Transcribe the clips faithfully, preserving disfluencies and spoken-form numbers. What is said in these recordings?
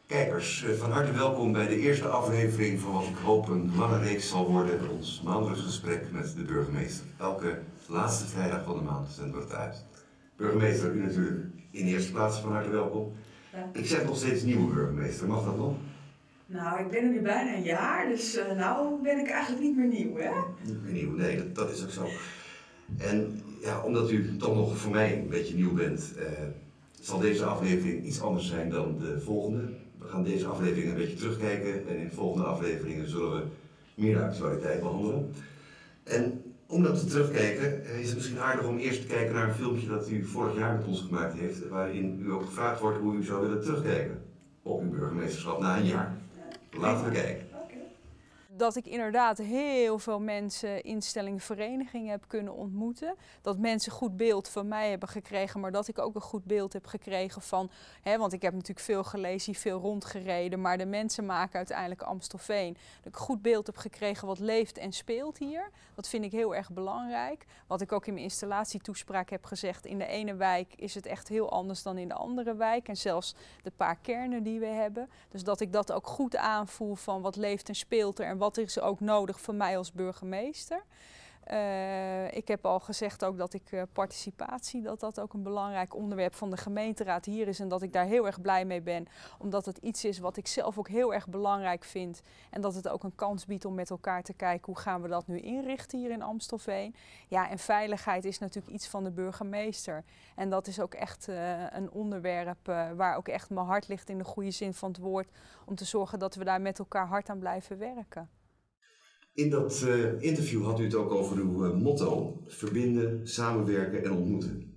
Kijkers, van harte welkom bij de eerste aflevering van wat ik hoop een lange reeks zal worden, ons maandelijks gesprek met de burgemeester. Elke laatste vrijdag van de maand zenden we het uit. Burgemeester, u natuurlijk in de eerste plaats van harte welkom. Ja. Ik zeg nog steeds nieuwe burgemeester, mag dat nog? Nou, ik ben er nu bijna een jaar, dus uh, nou ben ik eigenlijk niet meer nieuw, hè? Niet meer nieuw, nee, dat, dat is ook zo. En ja, omdat u toch nog voor mij een beetje nieuw bent, uh, zal deze aflevering iets anders zijn dan de volgende. We gaan deze aflevering een beetje terugkijken en in volgende afleveringen zullen we meer de actualiteit behandelen. En omdat we terugkijken, is het misschien aardig om eerst te kijken naar een filmpje dat u vorig jaar met ons gemaakt heeft, waarin u ook gevraagd wordt hoe u zou willen terugkijken op uw burgemeesterschap na een jaar. Laten we kijken. Dat ik inderdaad heel veel mensen, instellingen, verenigingen heb kunnen ontmoeten. Dat mensen goed beeld van mij hebben gekregen, maar dat ik ook een goed beeld heb gekregen van... Hè, want ik heb natuurlijk veel gelezen, veel rondgereden, maar de mensen maken uiteindelijk Amstelveen. Dat ik een goed beeld heb gekregen wat leeft en speelt hier. Dat vind ik heel erg belangrijk. Wat ik ook in mijn installatietoespraak heb gezegd, in de ene wijk is het echt heel anders dan in de andere wijk. En zelfs de paar kernen die we hebben. Dus dat ik dat ook goed aanvoel van wat leeft en speelt er en wat Wat is ook nodig voor mij als burgemeester. Uh, ik heb al gezegd ook dat ik uh, participatie, dat dat ook een belangrijk onderwerp van de gemeenteraad hier is. En dat ik daar heel erg blij mee ben. Omdat het iets is wat ik zelf ook heel erg belangrijk vind. En dat het ook een kans biedt om met elkaar te kijken hoe gaan we dat nu inrichten hier in Amstelveen. Ja, en veiligheid is natuurlijk iets van de burgemeester. En dat is ook echt uh, een onderwerp uh, waar ook echt mijn hart ligt in de goede zin van het woord. Om te zorgen dat we daar met elkaar hard aan blijven werken. In dat uh, interview had u het ook over uw uh, motto, verbinden, samenwerken en ontmoeten.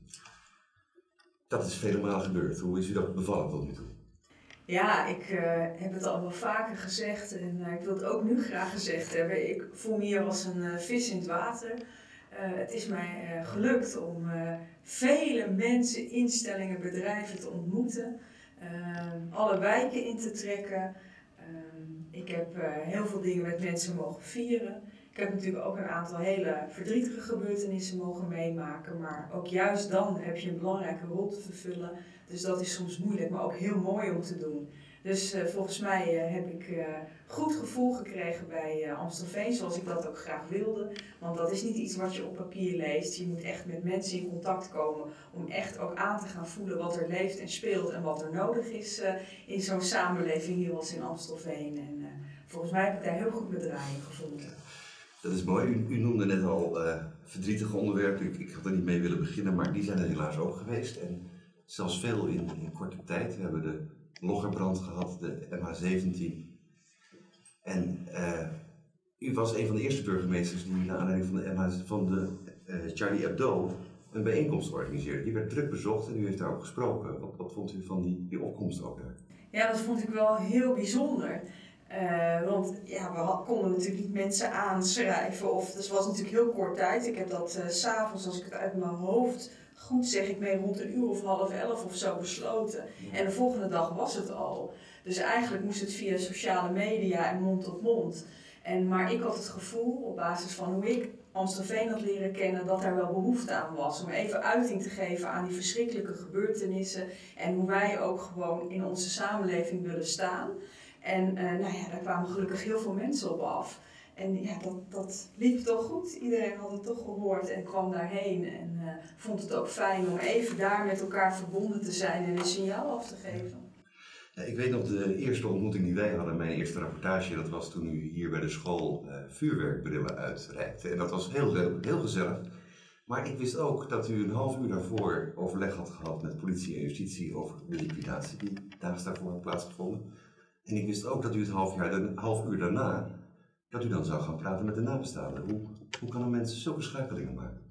Dat is vele malen gebeurd. Hoe is u dat bevallen tot nu toe? Ja, ik uh, heb het al wel vaker gezegd en uh, ik wil het ook nu graag gezegd hebben. Ik voel me hier als een uh, vis in het water. Uh, het is mij uh, gelukt om uh, vele mensen, instellingen, bedrijven te ontmoeten. Uh, alle wijken in te trekken. Ik heb uh, heel veel dingen met mensen mogen vieren. Ik heb natuurlijk ook een aantal hele verdrietige gebeurtenissen mogen meemaken. Maar ook juist dan heb je een belangrijke rol te vervullen. Dus dat is soms moeilijk, maar ook heel mooi om te doen. Dus uh, volgens mij uh, heb ik uh, goed gevoel gekregen bij uh, Amstelveen, zoals ik dat ook graag wilde. Want dat is niet iets wat je op papier leest. Je moet echt met mensen in contact komen om echt ook aan te gaan voelen wat er leeft en speelt en wat er nodig is uh, in zo'n samenleving hier als in Amstelveen. En uh, volgens mij heb ik daar heel goed bedraaiing gevonden. Dat is mooi. U, u noemde net al uh, verdrietige onderwerpen. Ik, ik had er niet mee willen beginnen, maar die zijn er helaas ook geweest. En zelfs veel in, in korte tijd. We hebben de Loggerbrand gehad, de M H zeventien. En uh, u was een van de eerste burgemeesters die naar aanleiding van de, M H, van de uh, Charlie Hebdo een bijeenkomst organiseerde. Die werd druk bezocht en u heeft daar ook gesproken. Wat, wat vond u van die, die opkomst ook daar? Ja, dat vond ik wel heel bijzonder. Uh, want ja, we konden natuurlijk niet mensen aanschrijven. Of, dus het was natuurlijk heel kort tijd. Ik heb dat uh, 's avonds, als ik het uit mijn hoofd goed zeg, ik mee rond een uur of half elf of zo besloten. Ja. En de volgende dag was het al. Dus eigenlijk moest het via sociale media en mond tot mond. En, maar ik had het gevoel, op basis van hoe ik Amstelveen had leren kennen, dat daar wel behoefte aan was. Om even uiting te geven aan die verschrikkelijke gebeurtenissen. En hoe wij ook gewoon in onze samenleving willen staan. En uh, nou ja, daar kwamen gelukkig heel veel mensen op af. En ja, dat, dat liep toch goed. Iedereen had het toch gehoord en kwam daarheen. En uh, vond het ook fijn om even daar met elkaar verbonden te zijn en een signaal af te geven. Ja, ik weet nog de eerste ontmoeting die wij hadden, mijn eerste rapportage, dat was toen u hier bij de school uh, vuurwerkbrillen uitreikte. En dat was heel leuk, heel gezellig. Maar ik wist ook dat u een half uur daarvoor overleg had gehad met politie en justitie over de liquidatie die daags daarvoor had plaatsgevonden. En ik wist ook dat u het half, jaar, een half uur daarna, dat u dan zou gaan praten met de nabestaanden. Hoe, hoe kan een mens zulke schakelingen maken?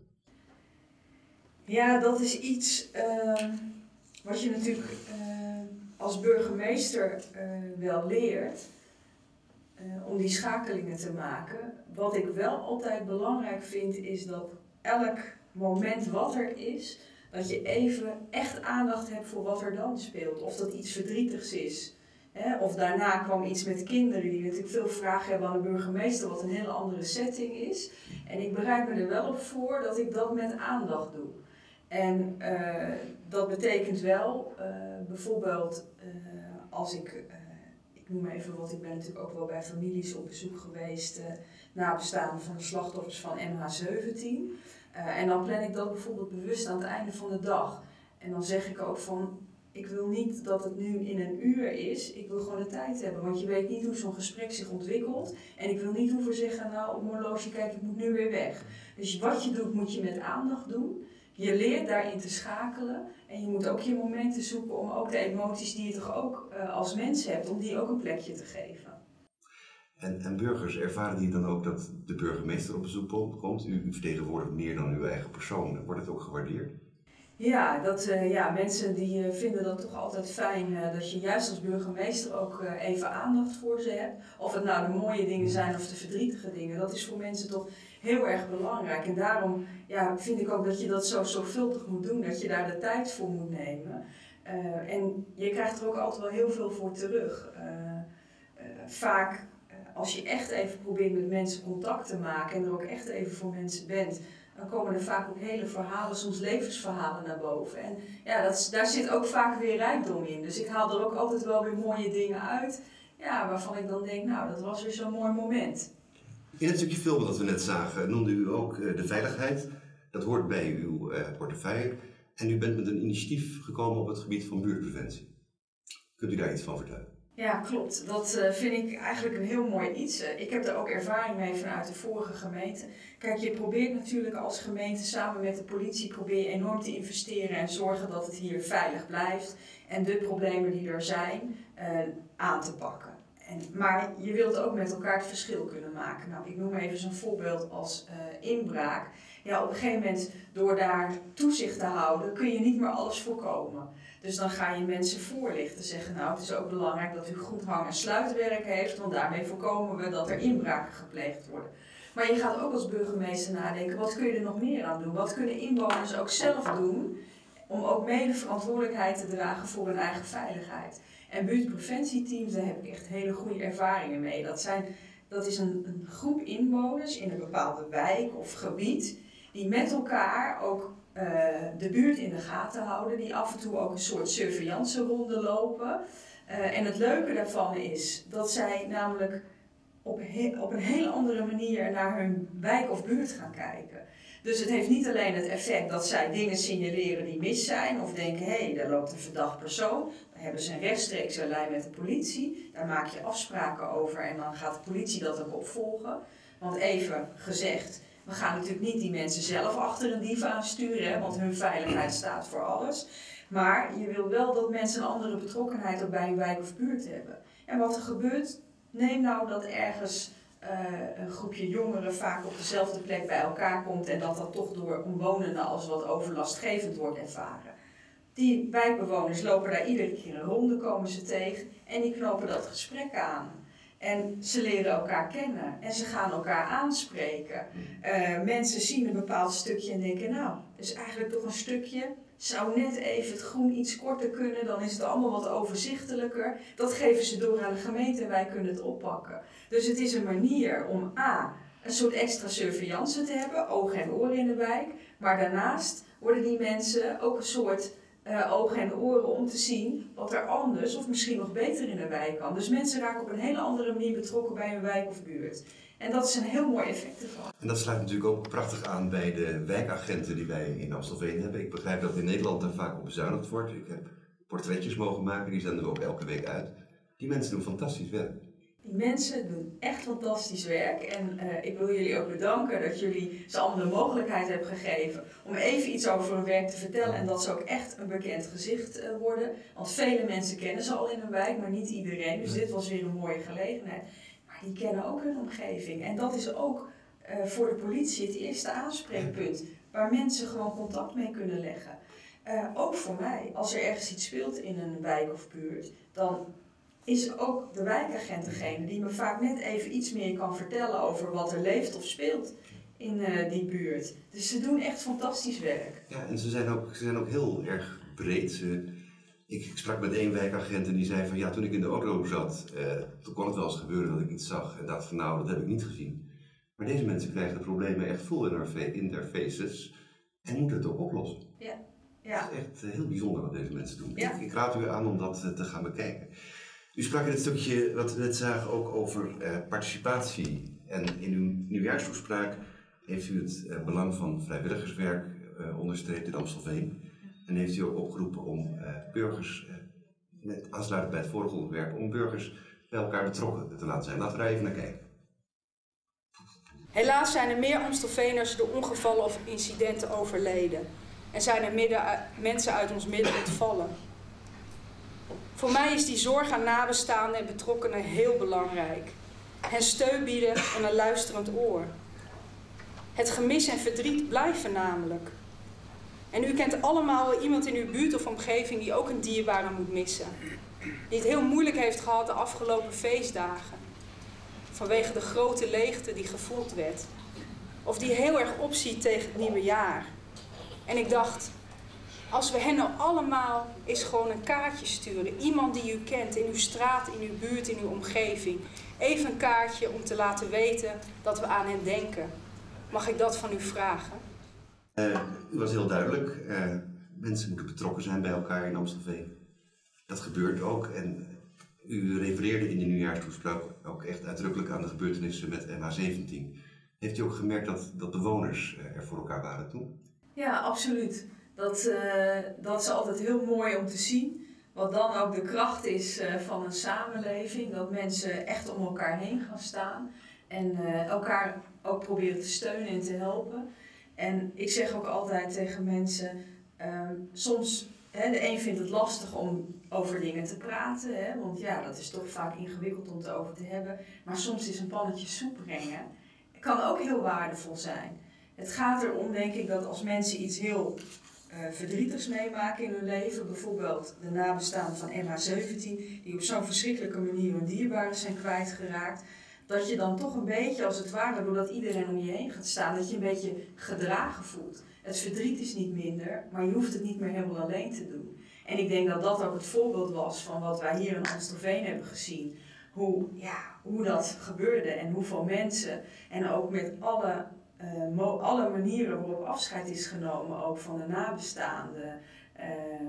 Ja, dat is iets uh, wat je natuurlijk uh, als burgemeester uh, wel leert. Uh, om die schakelingen te maken. Wat ik wel altijd belangrijk vind is dat elk moment wat er is, dat je even echt aandacht hebt voor wat er dan speelt. Of dat iets verdrietigs is. Hè? Of daarna kwam iets met kinderen die natuurlijk veel vragen hebben aan de burgemeester, wat een hele andere setting is. En ik bereid me er wel op voor dat ik dat met aandacht doe. En uh, dat betekent wel, uh, bijvoorbeeld uh, als ik uh, noem even wat, ik ben natuurlijk ook wel bij families op bezoek geweest, uh, nabestaanden van de slachtoffers van M H zeventien. Uh, en dan plan ik dat bijvoorbeeld bewust aan het einde van de dag. En dan zeg ik ook van, ik wil niet dat het nu in een uur is, ik wil gewoon de tijd hebben. Want je weet niet hoe zo'n gesprek zich ontwikkelt. En ik wil niet hoeven zeggen, nou op mijn horloge, kijk, ik moet nu weer weg. Dus wat je doet, moet je met aandacht doen. Je leert daarin te schakelen. En je moet ook je momenten zoeken om ook de emoties die je toch ook uh, als mens hebt, om die ook een plekje te geven. En, en burgers, ervaren die dan ook dat de burgemeester op bezoek komt? U, u vertegenwoordigt meer dan uw eigen persoon. Wordt het ook gewaardeerd? Ja, dat, uh, ja, mensen die uh, vinden dat toch altijd fijn uh, dat je juist als burgemeester ook uh, even aandacht voor ze hebt. Of het nou de mooie dingen zijn of de verdrietige dingen. Dat is voor mensen toch heel erg belangrijk. En daarom ja, vind ik ook dat je dat zo zorgvuldig moet doen. Dat je daar de tijd voor moet nemen. Uh, en je krijgt er ook altijd wel heel veel voor terug. Uh, uh, vaak uh, als je echt even probeert met mensen contact te maken en er ook echt even voor mensen bent, dan komen er vaak ook hele verhalen, soms levensverhalen naar boven. En ja, dat, daar zit ook vaak weer rijkdom in. Dus ik haal er ook altijd wel weer mooie dingen uit, ja, waarvan ik dan denk, nou, dat was weer zo'n mooi moment. In het stukje film dat we net zagen noemde u ook uh, de veiligheid. Dat hoort bij uw uh, portefeuille. En u bent met een initiatief gekomen op het gebied van buurtpreventie. Kunt u daar iets van vertellen? Ja, klopt. Dat uh, vind ik eigenlijk een heel mooi iets. Uh, ik heb daar ook ervaring mee vanuit de vorige gemeente. Kijk, je probeert natuurlijk als gemeente samen met de politie probeer je enorm te investeren en zorgen dat het hier veilig blijft. En de problemen die er zijn, uh, aan te pakken. En, maar je wilt ook met elkaar het verschil kunnen maken. Nou, ik noem even zo'n voorbeeld als uh, inbraak. Ja, op een gegeven moment, door daar toezicht te houden, kun je niet meer alles voorkomen. Dus dan ga je mensen voorlichten, zeggen, nou, het is ook belangrijk dat u goed hang- en sluitwerk heeft, want daarmee voorkomen we dat er inbraken gepleegd worden. Maar je gaat ook als burgemeester nadenken, wat kun je er nog meer aan doen? Wat kunnen inwoners ook zelf doen om ook mede verantwoordelijkheid te dragen voor hun eigen veiligheid? En buurtpreventieteams, daar heb ik echt hele goede ervaringen mee. Dat, zijn, dat is een, een groep inwoners in een bepaalde wijk of gebied, die met elkaar ook uh, de buurt in de gaten houden, die af en toe ook een soort surveillance ronde lopen. Uh, en het leuke daarvan is dat zij namelijk op, he, op een hele andere manier naar hun wijk of buurt gaan kijken. Dus het heeft niet alleen het effect dat zij dingen signaleren die mis zijn of denken, hé, hey, daar loopt een verdacht persoon. Dan hebben ze een rechtstreekse lijn met de politie, daar maak je afspraken over en dan gaat de politie dat ook opvolgen. Want even gezegd, we gaan natuurlijk niet die mensen zelf achter een dief aansturen, hè, want hun veiligheid staat voor alles. Maar je wil wel dat mensen een andere betrokkenheid ook bij een wijk of buurt hebben. En wat er gebeurt, neem nou dat ergens uh, een groepje jongeren vaak op dezelfde plek bij elkaar komt en dat dat toch door omwonenden als wat overlastgevend wordt ervaren. Die wijkbewoners lopen daar iedere keer een ronde, komen ze tegen en die knopen dat gesprek aan. En ze leren elkaar kennen en ze gaan elkaar aanspreken. Uh, mensen zien een bepaald stukje en denken, nou, dat is eigenlijk toch een stukje. Zou net even het groen iets korter kunnen, dan is het allemaal wat overzichtelijker. Dat geven ze door aan de gemeente en wij kunnen het oppakken. Dus het is een manier om a, een soort extra surveillance te hebben, ogen en oren in de wijk. Maar daarnaast worden die mensen ook een soort uh, ogen en oren om te zien wat er anders of misschien nog beter in de wijk kan. Dus mensen raken op een hele andere manier betrokken bij hun wijk of buurt. En dat is een heel mooi effect ervan. En dat sluit natuurlijk ook prachtig aan bij de wijkagenten die wij in Amstelveen hebben. Ik begrijp dat in Nederland daar vaak op bezuinigd wordt. Ik heb portretjes mogen maken, die zenden we ook elke week uit. Die mensen doen fantastisch werk. Die mensen doen echt fantastisch werk en uh, ik wil jullie ook bedanken dat jullie ze allemaal de mogelijkheid hebben gegeven om even iets over hun werk te vertellen en dat ze ook echt een bekend gezicht uh, worden. Want vele mensen kennen ze al in hun wijk, maar niet iedereen. Dus dit was weer een mooie gelegenheid. Maar die kennen ook hun omgeving en dat is ook uh, voor de politie het eerste aanspreekpunt waar mensen gewoon contact mee kunnen leggen. Uh, ook voor mij, als er ergens iets speelt in een wijk of buurt, dan is ook de wijkagent degene die me vaak net even iets meer kan vertellen over wat er leeft of speelt in uh, die buurt. Dus ze doen echt fantastisch werk. Ja, en ze zijn ook, ze zijn ook heel erg breed. Ze, ik, ik sprak met één wijkagent en die zei van ja, toen ik in de auto zat, uh, toen kon het wel eens gebeuren dat ik iets zag en dacht van nou, dat heb ik niet gezien. Maar deze mensen krijgen de problemen echt vol in haar, in their faces en moeten het ook oplossen. Ja. Ja. Het is echt uh, heel bijzonder wat deze mensen doen. Ja. Ik, ik raad u aan om dat uh, te gaan bekijken. U sprak in het stukje wat we net zagen ook over uh, participatie. En in uw nieuwjaarstoespraak heeft u het uh, belang van vrijwilligerswerk uh, onderstreept in Amstelveen. En heeft u ook opgeroepen om uh, burgers, uh, met aansluitend bij het vorige onderwerp, om burgers bij elkaar betrokken te laten zijn. Laten we daar even naar kijken. Helaas zijn er meer Amstelveeners door ongevallen of incidenten overleden. En zijn er midden, mensen uit ons midden ontvallen. Voor mij is die zorg aan nabestaanden en betrokkenen heel belangrijk. Hen steun bieden en een luisterend oor. Het gemis en verdriet blijven namelijk. En u kent allemaal wel iemand in uw buurt of omgeving die ook een dierbare moet missen. Die het heel moeilijk heeft gehad de afgelopen feestdagen. Vanwege de grote leegte die gevoeld werd. Of die heel erg opziet tegen het nieuwe jaar. En ik dacht, als we hen nou allemaal eens gewoon een kaartje sturen. Iemand die u kent, in uw straat, in uw buurt, in uw omgeving. Even een kaartje om te laten weten dat we aan hen denken. Mag ik dat van u vragen? Uh, u was heel duidelijk. Uh, mensen moeten betrokken zijn bij elkaar in Amstelveen. Dat gebeurt ook. En u refereerde in de nieuwjaarstoespraak ook echt uitdrukkelijk aan de gebeurtenissen met M H zeventien. Heeft u ook gemerkt dat, dat bewoners er voor elkaar waren toen? Ja, absoluut. Dat, uh, dat is altijd heel mooi om te zien. Wat dan ook de kracht is uh, van een samenleving. Dat mensen echt om elkaar heen gaan staan. En uh, elkaar ook proberen te steunen en te helpen. En ik zeg ook altijd tegen mensen, um, soms, hè, de een vindt het lastig om over dingen te praten. Hè, want ja, dat is toch vaak ingewikkeld om het over te hebben. Maar soms is een pannetje soep brengen, kan ook heel waardevol zijn. Het gaat erom, denk ik, dat als mensen iets heel uh, verdrietigs meemaken in hun leven, bijvoorbeeld de nabestaanden van M H zeventien, die op zo'n verschrikkelijke manier hun dierbaren zijn kwijtgeraakt, dat je dan toch een beetje, als het ware, doordat iedereen om je heen gaat staan, dat je een beetje gedragen voelt. Het verdriet is niet minder, maar je hoeft het niet meer helemaal alleen te doen. En ik denk dat dat ook het voorbeeld was van wat wij hier in Amstelveen hebben gezien. Hoe, ja, hoe dat gebeurde en hoeveel mensen, en ook met alle, uh, mo- alle manieren waarop afscheid is genomen, ook van de nabestaanden, uh,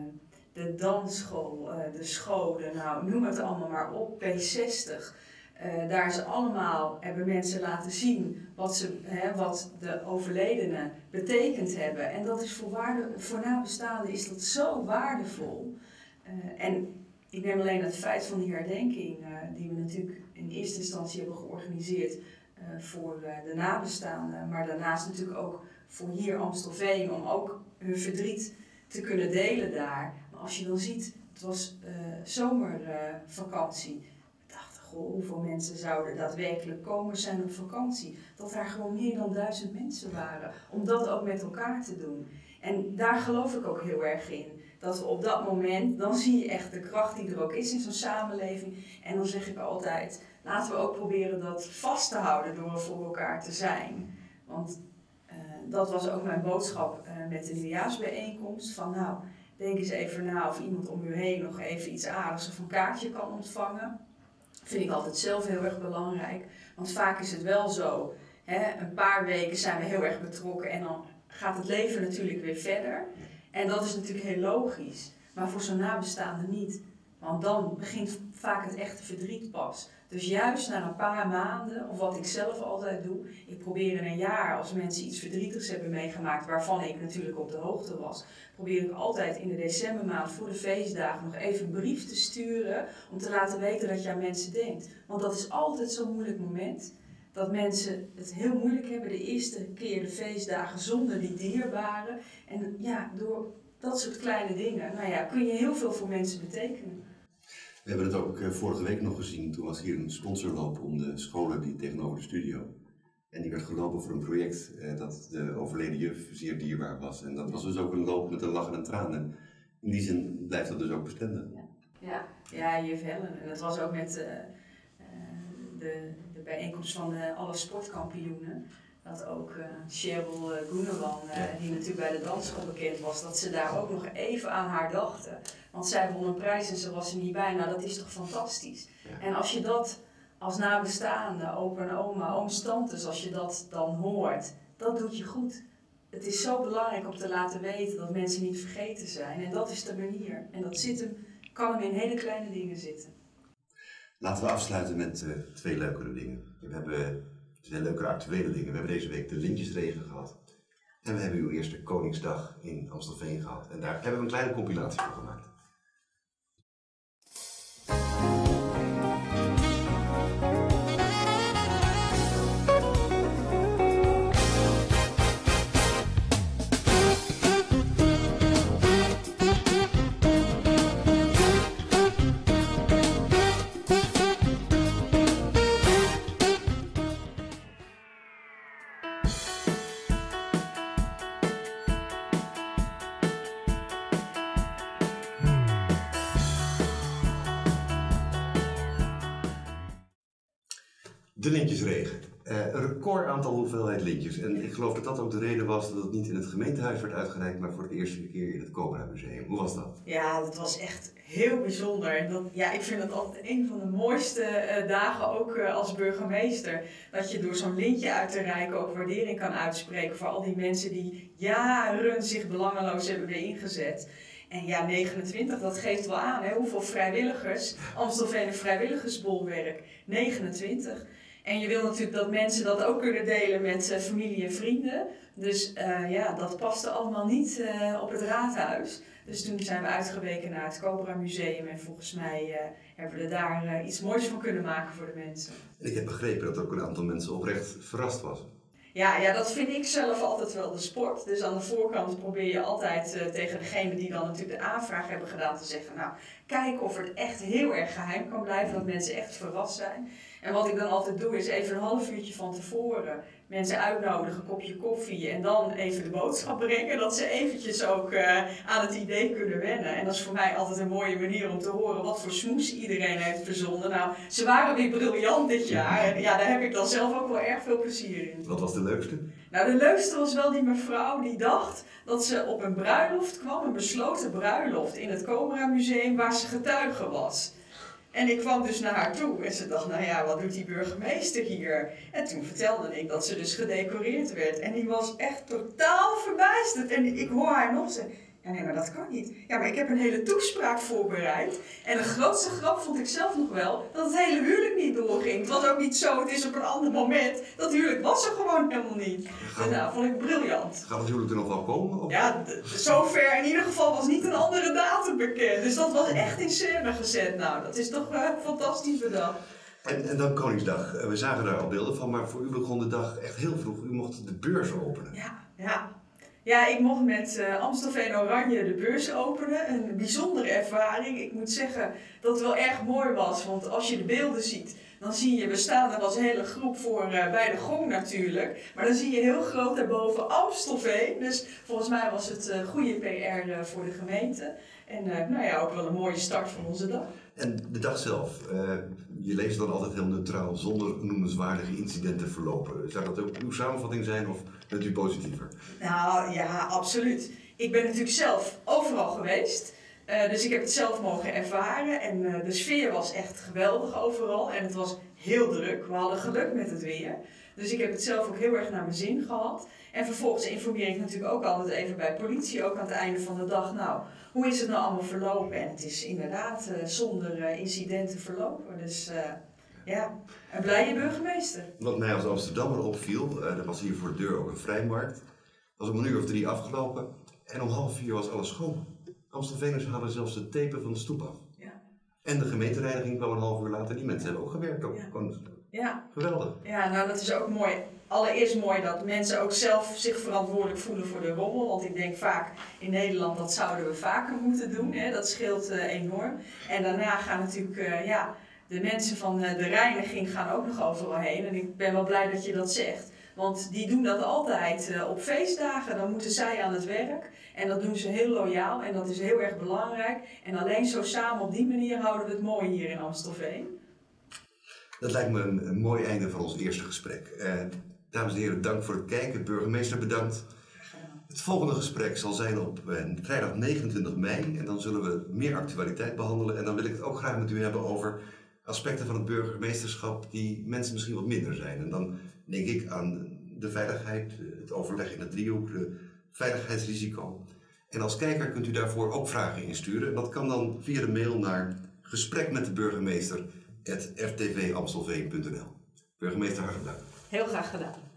de dansschool, uh, de scholen, nou, noem het allemaal maar op, P zestig. Uh, daar ze allemaal hebben mensen laten zien wat, ze, hè, wat de overledenen betekend hebben. En dat is voor, waarde, voor nabestaanden is dat zo waardevol. Uh, en ik neem alleen het feit van die herdenking, uh, die we natuurlijk in eerste instantie hebben georganiseerd uh, voor uh, de nabestaanden. Maar daarnaast natuurlijk ook voor hier Amstelveen, om ook hun verdriet te kunnen delen daar. Maar als je dan ziet, het was uh, zomervakantie. Uh, Goh, hoeveel mensen zouden daadwerkelijk komen zijn op vakantie. Dat daar gewoon meer dan duizend mensen waren. Om dat ook met elkaar te doen. En daar geloof ik ook heel erg in. Dat we op dat moment, dan zie je echt de kracht die er ook is in zo'n samenleving. En dan zeg ik altijd, laten we ook proberen dat vast te houden door voor elkaar te zijn. Want uh, dat was ook mijn boodschap uh, met de nieuwjaarsbijeenkomst. Van nou, denk eens even na of iemand om u heen nog even iets aardigs of een kaartje kan ontvangen. Vind ik altijd zelf heel erg belangrijk. Want vaak is het wel zo, hè, een paar weken zijn we heel erg betrokken en dan gaat het leven natuurlijk weer verder. En dat is natuurlijk heel logisch. Maar voor zo'n nabestaande niet. Want dan begint vaak het echte verdriet pas. Dus juist na een paar maanden, of wat ik zelf altijd doe, ik probeer in een jaar, als mensen iets verdrietigs hebben meegemaakt, waarvan ik natuurlijk op de hoogte was, probeer ik altijd in de decembermaand voor de feestdagen nog even een brief te sturen, om te laten weten dat je aan mensen denkt. Want dat is altijd zo'n moeilijk moment, dat mensen het heel moeilijk hebben de eerste keer de feestdagen zonder die dierbaren. En ja, door dat soort kleine dingen, nou ja, kun je heel veel voor mensen betekenen. We hebben het ook uh, vorige week nog gezien. Toen was hier een sponsorloop om de scholen die tegenover de studio. En die werd gelopen voor een project uh, dat de overleden juf zeer dierbaar was. En dat was dus ook een loop met een lach en een traan. En in die zin blijft dat dus ook bestendig. Ja, ja, ja juf Helen. En dat was ook met uh, uh, de, de bijeenkomst van uh, alle sportkampioenen. Dat ook uh, Cheryl uh, Groenewan, uh, ja. die natuurlijk bij de dansschool bekend was, dat ze daar ook nog even aan haar dachten. Want zij won een prijs en ze was er niet bij. Nou, dat is toch fantastisch. Ja. En als je dat als nabestaande, opa en oma, ooms, tantes, als je dat dan hoort, dat doet je goed. Het is zo belangrijk om te laten weten dat mensen niet vergeten zijn. En dat is de manier. En dat zit hem, kan hem in hele kleine dingen zitten. Laten we afsluiten met uh, twee leukere dingen. We hebben twee leukere actuele dingen. We hebben deze week de lintjesregen gehad. En we hebben uw eerste Koningsdag in Amstelveen gehad. En daar hebben we een kleine compilatie van gemaakt. De lintjesregen. Uh, een record aantal hoeveelheid lintjes. En ik geloof dat dat ook de reden was dat het niet in het gemeentehuis werd uitgereikt, maar voor de eerste keer in het Cobra Museum. Hoe was dat? Ja, dat was echt heel bijzonder. En dat, ja, ik vind het altijd een van de mooiste uh, dagen, ook uh, als burgemeester. Dat je door zo'n lintje uit te reiken ook waardering kan uitspreken voor al die mensen die jaren zich belangeloos hebben weer ingezet. En ja, negenentwintig, dat geeft wel aan, hè, hoeveel vrijwilligers. Amstelveen een vrijwilligersbolwerk, negenentwintig. En je wil natuurlijk dat mensen dat ook kunnen delen met uh, familie en vrienden. Dus uh, ja, dat paste allemaal niet uh, op het raadhuis. Dus toen zijn we uitgeweken naar het Cobra Museum. En volgens mij uh, hebben we er daar uh, iets moois van kunnen maken voor de mensen. En ik heb begrepen dat ook een aantal mensen oprecht verrast was. Ja, ja, dat vind ik zelf altijd wel de sport. Dus aan de voorkant probeer je altijd uh, tegen degene die dan natuurlijk de aanvraag hebben gedaan te zeggen, nou, kijk of het echt heel erg geheim kan blijven, dat mensen echt verrast zijn. En wat ik dan altijd doe is even een half uurtje van tevoren mensen uitnodigen, een kopje koffie en dan even de boodschap brengen. Dat ze eventjes ook uh, aan het idee kunnen wennen. En dat is voor mij altijd een mooie manier om te horen wat voor smoes iedereen heeft verzonnen. Nou, ze waren weer briljant dit jaar. En ja, daar heb ik dan zelf ook wel erg veel plezier in. Wat was de leukste? Nou, de leukste was wel die mevrouw die dacht dat ze op een bruiloft kwam, een besloten bruiloft in het Cobra Museum waar ze getuige was. En ik kwam dus naar haar toe en ze dacht, nou ja, wat doet die burgemeester hier? En toen vertelde ik dat ze dus gedecoreerd werd. En die was echt totaal verbijsterd. En ik hoor haar nog zeggen, ja nee, maar dat kan niet. Ja, maar ik heb een hele toespraak voorbereid. En de grootste grap vond ik zelf nog wel, dat het hele huwelijk niet doorging. Het was ook niet zo, het is op een ander moment. Dat huwelijk was er gewoon helemaal niet. Dus nou, vond ik briljant. Gaat het huwelijk er nog wel komen? Of? Ja, zover in ieder geval was niet een andere datum bekend. Dus dat was echt in scène gezet. Nou, dat is toch uh, fantastisch bedacht. En, en dan Koningsdag. We zagen daar al beelden van, maar voor u begon de dag echt heel vroeg. U mocht de beurs openen. Ja, ja. Ja, ik mocht met uh, Amstelveen Oranje de beurs openen. Een bijzondere ervaring. Ik moet zeggen dat het wel erg mooi was. Want als je de beelden ziet, dan zie je, we staan er als hele groep voor uh, bij de gong natuurlijk. Maar dan zie je heel groot daarboven Amstelveen. Dus volgens mij was het uh, goede P R uh, voor de gemeente. En uh, nou ja, ook wel een mooie start van onze dag. En de dag zelf, uh, je leest dan altijd heel neutraal, zonder noemenswaardige incidenten verlopen. Zou dat ook uw samenvatting zijn of bent u positiever? Nou ja, absoluut. Ik ben natuurlijk zelf overal geweest. Uh, dus ik heb het zelf mogen ervaren. En uh, de sfeer was echt geweldig overal. En het was heel druk. We hadden geluk met het weer. Dus ik heb het zelf ook heel erg naar mijn zin gehad. En vervolgens informeer ik natuurlijk ook altijd even bij politie, ook aan het einde van de dag. Nou, hoe is het nou allemaal verlopen? En het is inderdaad uh, zonder uh, incidenten verlopen. Dus uh, ja, een blije burgemeester. Wat mij als Amsterdammer opviel, uh, er was hier voor de deur ook een vrijmarkt. Was om een uur of drie afgelopen en om half vier was alles schoon. Amstelveeners hadden zelfs de tepen van de stoep af. Ja. En de gemeentereiniging kwam een half uur later. Die mensen hebben ook gewerkt. Ook. Ja. Ja. Geweldig. Ja, nou dat is ook mooi. Allereerst mooi dat mensen ook zelf zich verantwoordelijk voelen voor de rommel. Want ik denk vaak in Nederland dat zouden we vaker moeten doen. Hè? Dat scheelt uh, enorm. En daarna gaan natuurlijk uh, ja, de mensen van uh, de reiniging gaan ook nog overal heen. En ik ben wel blij dat je dat zegt. Want die doen dat altijd uh, op feestdagen. Dan moeten zij aan het werk. En dat doen ze heel loyaal. En dat is heel erg belangrijk. En alleen zo samen op die manier houden we het mooi hier in Amstelveen. Dat lijkt me een, een mooi einde van ons eerste gesprek. Uh, dames en heren, dank voor het kijken. Burgemeester, bedankt. Het volgende gesprek zal zijn op uh, vrijdag negenentwintig mei. En dan zullen we meer actualiteit behandelen. En dan wil ik het ook graag met u hebben over aspecten van het burgemeesterschap die mensen misschien wat minder zijn. En dan denk ik aan de veiligheid, het overleg in het driehoek, de veiligheidsrisico. En als kijker kunt u daarvoor ook vragen insturen. En dat kan dan via de mail naar gesprek met de burgemeester r t v amstelveen punt n l. Burgemeester, hartelijk dank. Heel graag gedaan.